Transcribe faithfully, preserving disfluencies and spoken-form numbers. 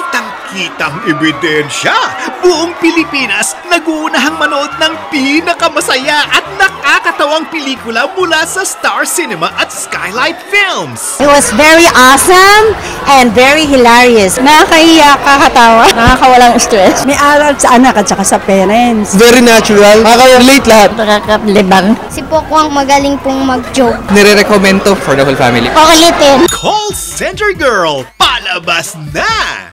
kitang-kitang ebidensya. Buong Pilipinas nag-uunahang manood ng pinakamasaya at nakakatawang pelikula mula sa Star Cinema at Skylight Films. It was very awesome and very hilarious. Nakakaiyak, kakatawa, nakakawalang stress. May aral sa anak at saka sa parents. Very natural, makaka-relate lahat. Nakakablibang. Si Pokwang magaling pong mag-joke. Nire-recommend to for the whole family. Pakulitin. Call Center Girl, palabas na!